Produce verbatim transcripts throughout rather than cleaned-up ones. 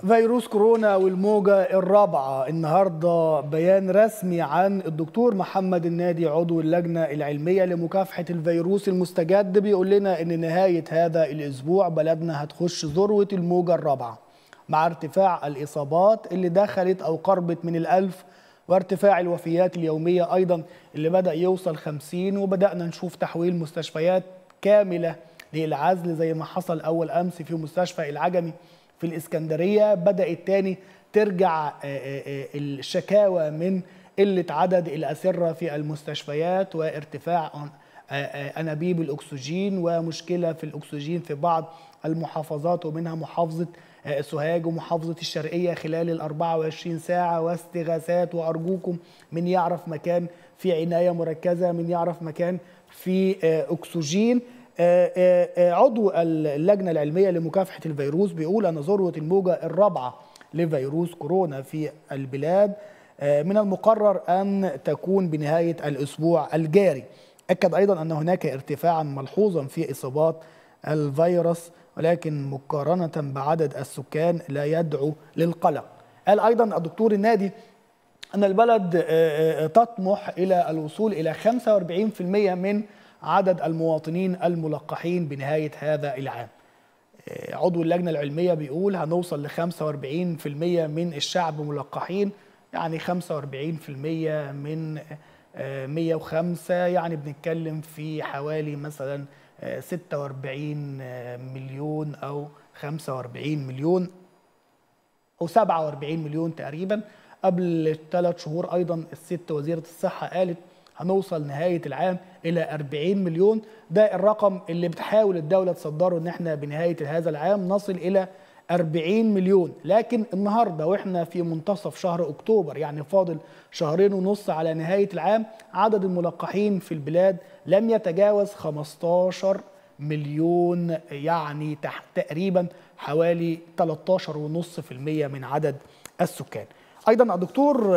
فيروس كورونا والموجة الرابعة. النهاردة بيان رسمي عن الدكتور محمد النادي عضو اللجنة العلمية لمكافحة الفيروس المستجد بيقول لنا إن نهاية هذا الأسبوع بلدنا هتخش ذروة الموجة الرابعة مع ارتفاع الإصابات اللي دخلت أو قربت من الألف، وارتفاع الوفيات اليومية أيضا اللي بدأ يوصل خمسين، وبدأنا نشوف تحويل مستشفيات كاملة للعزل زي ما حصل أول أمس في مستشفى العجمي في الإسكندرية. بدأت تاني ترجع الشكاوى من قلة عدد الأسرة في المستشفيات وارتفاع أنابيب الأكسجين ومشكلة في الأكسجين في بعض المحافظات ومنها محافظة سوهاج ومحافظة الشرقية خلال ال أربعة وعشرين ساعة، واستغاثات. وأرجوكم من يعرف مكان في عناية مركزة، من يعرف مكان في أكسجين. عضو اللجنة العلمية لمكافحة الفيروس بيقول أن ذروة الموجة الرابعة لفيروس كورونا في البلاد من المقرر أن تكون بنهاية الأسبوع الجاري. أكد أيضا أن هناك ارتفاعا ملحوظا في إصابات الفيروس، ولكن مقارنة بعدد السكان لا يدعو للقلق. قال أيضا الدكتور النادي أن البلد تطمح إلى الوصول إلى خمسة وأربعين بالمئة من عدد المواطنين الملقحين بنهاية هذا العام. عضو اللجنة العلمية بيقول هنوصل ل خمسة وأربعين بالمئة من الشعب ملقحين، يعني خمسة وأربعين بالمئة من مئة وخمسة، يعني بنتكلم في حوالي مثلا ستة وأربعين مليون أو خمسة وأربعين مليون أو سبعة وأربعين مليون تقريبا. قبل ثلاث شهور أيضا الست وزيرة الصحة قالت هنوصل نهاية العام إلى أربعين مليون. ده الرقم اللي بتحاول الدولة تصدره، إن احنا بنهاية هذا العام نصل إلى أربعين مليون. لكن النهاردة وإحنا في منتصف شهر أكتوبر، يعني فاضل شهرين ونص على نهاية العام، عدد الملقحين في البلاد لم يتجاوز خمستاشر مليون، يعني تقريبا حوالي ثلاثة عشر فاصلة خمسة بالمئة من عدد السكان. أيضا الدكتور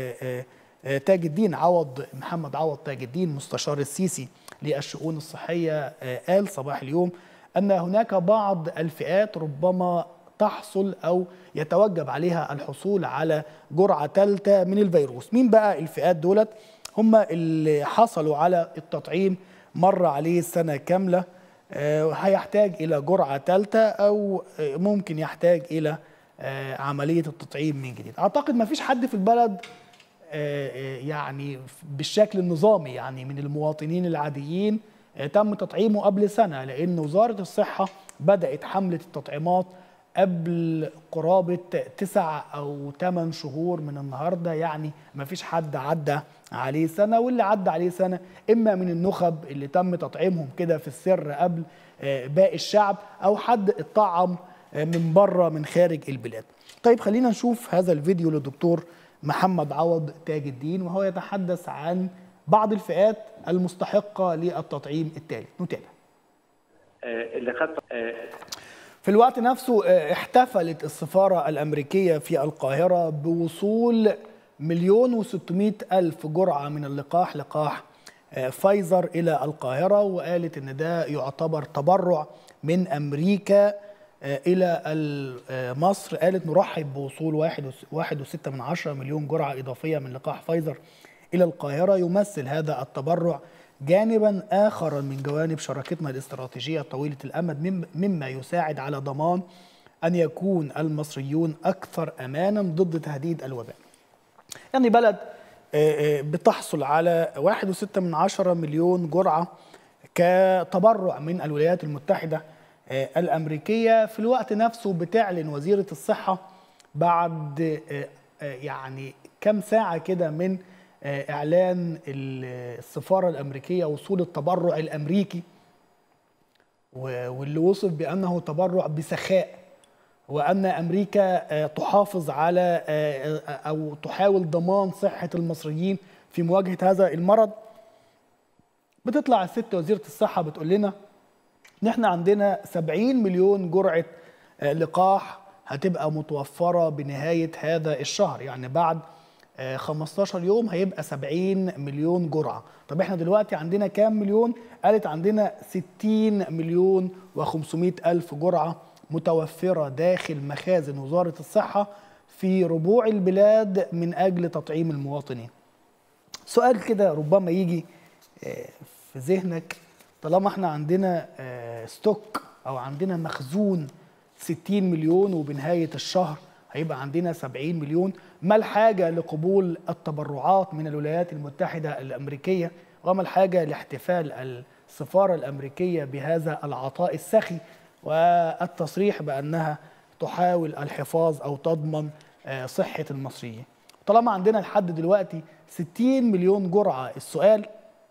تاج الدين عوض محمد عوض تاج الدين مستشار السيسي للشؤون الصحية قال صباح اليوم أن هناك بعض الفئات ربما تحصل أو يتوجب عليها الحصول على جرعة ثالثة من الفيروس. مين بقى الفئات دولت؟ هم اللي حصلوا على التطعيم مر عليه سنة كاملة، هيحتاج إلى جرعة ثالثة أو ممكن يحتاج إلى عملية التطعيم من جديد. أعتقد ما فيش حد في البلد يعني بالشكل النظامي، يعني من المواطنين العاديين تم تطعيمه قبل سنة، لأن وزارة الصحة بدأت حملة التطعيمات قبل قرابة تسع أو ثمان شهور من النهاردة. يعني ما فيش حد عدى عليه سنة، واللي عدى عليه سنة إما من النخب اللي تم تطعيمهم كده في السر قبل باقي الشعب، أو حد اتطعم من بره من خارج البلاد. طيب خلينا نشوف هذا الفيديو للدكتور محمد عوض تاج الدين وهو يتحدث عن بعض الفئات المستحقة للتطعيم التالي. نتابع. اللي خد في الوقت نفسه احتفلت السفارة الأمريكية في القاهرة بوصول مليون وستمائة ألف جرعة من اللقاح لقاح فايزر إلى القاهرة، وقالت إن ده يعتبر تبرع من أمريكا إلى مصر. قالت نرحب بوصول واحد وستة من عشرة مليون جرعة إضافية من لقاح فايزر إلى القاهرة. يمثل هذا التبرع جانبا آخر من جوانب شراكتنا الاستراتيجية طويلة الأمد، مما يساعد على ضمان أن يكون المصريون أكثر أمانا ضد تهديد الوباء. يعني بلد بتحصل على واحد وستة من عشرة مليون جرعة كتبرع من الولايات المتحدة الأمريكية. في الوقت نفسه بتعلن وزيرة الصحة بعد يعني كم ساعة كده من إعلان السفارة الأمريكية وصول التبرع الأمريكي، واللي وصف بأنه تبرع بسخاء، وأن أمريكا تحافظ على أو تحاول ضمان صحة المصريين في مواجهة هذا المرض. بتطلع الست وزيرة الصحة بتقول لنا إن إحنا عندنا سبعين مليون جرعة لقاح هتبقى متوفرة بنهاية هذا الشهر، يعني بعد خمستاشر يوم هيبقى سبعين مليون جرعة. طب احنا دلوقتي عندنا كام مليون؟ قالت عندنا ستين مليون وخمسمائة ألف جرعة متوفرة داخل مخازن وزارة الصحة في ربوع البلاد من أجل تطعيم المواطنين. سؤال كده ربما يجي في ذهنك، طالما احنا عندنا ستوك أو عندنا مخزون ستين مليون وبنهاية الشهر هيبقى عندنا سبعين مليون، ما الحاجة لقبول التبرعات من الولايات المتحدة الأمريكية؟ وما الحاجة لاحتفال السفارة الأمريكية بهذا العطاء السخي والتصريح بأنها تحاول الحفاظ أو تضمن صحة المصريين؟ طالما عندنا لحد دلوقتي ستين مليون جرعة، السؤال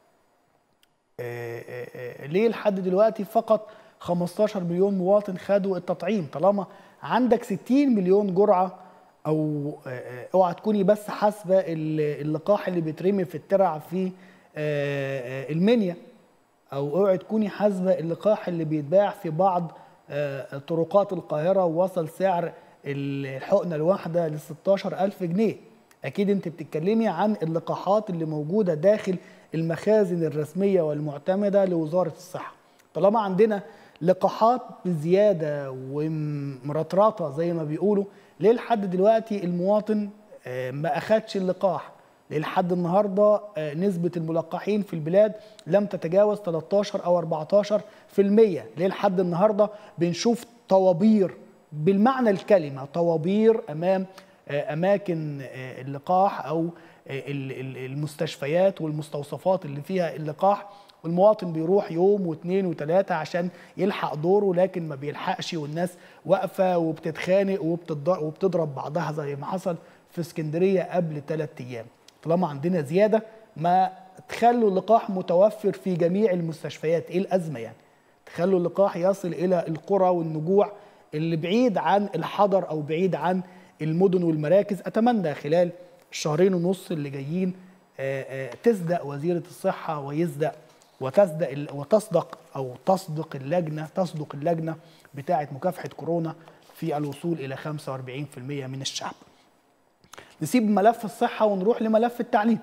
ليه لحد دلوقتي فقط خمستاشر مليون مواطن خدوا التطعيم؟ طالما عندك ستين مليون جرعة، او اوعى تكوني بس حاسبه اللقاح اللي بيترمي في الترع في المنيا، او اوعى تكوني حاسبه اللقاح اللي بيتباع في بعض طرقات القاهره ووصل سعر الحقنه الواحده ل ستاشر ألف جنيه. اكيد انت بتتكلمي عن اللقاحات اللي موجوده داخل المخازن الرسميه والمعتمده لوزاره الصحه. طالما عندنا لقاحات بزياده ومرطرطه زي ما بيقولوا، ليه لحد دلوقتي المواطن ما اخدش اللقاح؟ ليه لحد النهارده نسبه الملقحين في البلاد لم تتجاوز تلتاشر او اربعتاشر في المية؟ ليه لحد النهارده بنشوف طوابير بالمعنى الكلمه، طوابير امام اماكن اللقاح او المستشفيات والمستوصفات اللي فيها اللقاح، والمواطن بيروح يوم واثنين وثلاثة عشان يلحق دوره لكن ما بيلحقش، والناس واقفة وبتتخانق وبتضرب بعضها زي ما حصل في اسكندرية قبل ثلاث أيام. طالما عندنا زيادة ما تخلوا اللقاح متوفر في جميع المستشفيات، إيه الأزمة يعني؟ تخلوا اللقاح يصل إلى القرى والنجوع اللي بعيد عن الحضر أو بعيد عن المدن والمراكز. أتمنى خلال الشهرين ونص اللي جايين تسدق وزيرة الصحة ويسدق وتصدق وتصدق او تصدق اللجنه تصدق اللجنه بتاعه مكافحه كورونا في الوصول الى خمسة واربعين في المية من الشعب. نسيب ملف الصحه ونروح لملف التعليم.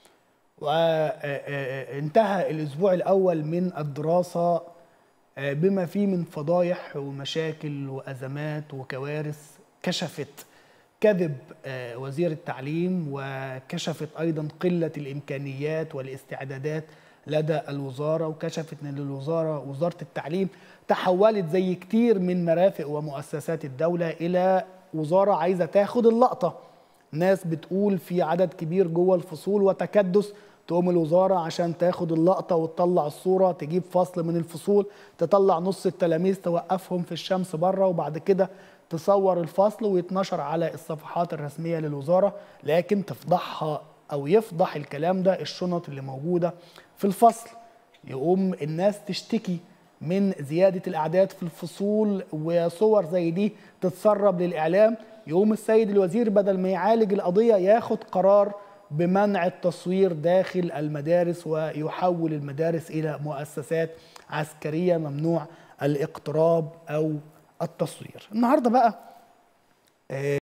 وانتهى الاسبوع الاول من الدراسه بما فيه من فضايح ومشاكل وازمات وكوارث كشفت كذب وزير التعليم، وكشفت ايضا قله الامكانيات والاستعدادات لدى الوزارة، وكشفت ان الوزارة وزارة التعليم تحولت زي كتير من مرافق ومؤسسات الدولة إلى وزارة عايزة تاخد اللقطة. ناس بتقول في عدد كبير جوه الفصول وتكدس، تقوم الوزارة عشان تاخد اللقطة وتطلع الصورة تجيب فصل من الفصول تطلع نص التلاميذ توقفهم في الشمس بره، وبعد كده تصور الفصل ويتنشر على الصفحات الرسمية للوزارة، لكن تفضحها أو يفضح الكلام ده الشنط اللي موجودة في الفصل. يقوم الناس تشتكي من زيادة الأعداد في الفصول وصور زي دي تتسرب للإعلام، يقوم السيد الوزير بدل ما يعالج القضية ياخد قرار بمنع التصوير داخل المدارس ويحول المدارس إلى مؤسسات عسكرية ممنوع الاقتراب أو التصوير. النهاردة بقى